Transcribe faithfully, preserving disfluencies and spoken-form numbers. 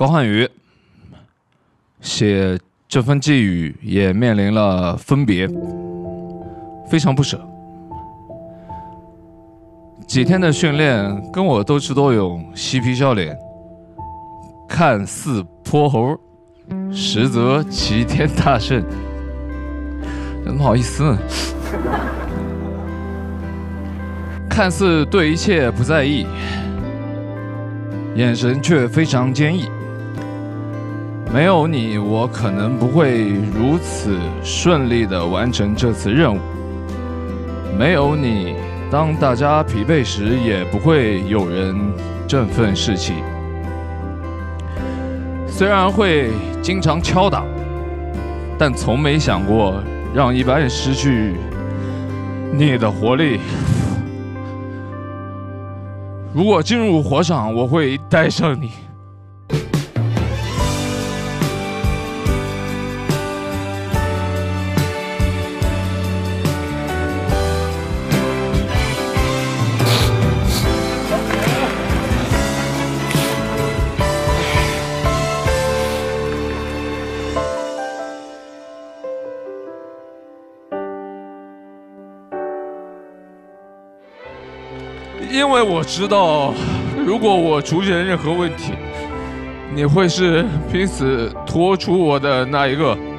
高瀚宇写这份寄语也面临了分别，非常不舍。几天的训练跟我斗智斗勇，嬉皮笑脸，看似泼猴，实则齐天大圣。真不好意思，看似对一切不在意，眼神却非常坚毅。没有你，我可能不会如此顺利地完成这次任务。没有你，当大家疲惫时，也不会有人振奋士气。虽然会经常敲打，但从没想过让一般人失去你的活力。如果进入火场，我会带上你。因为我知道，如果我出现任何问题，你会是拼死拖出我的那一个。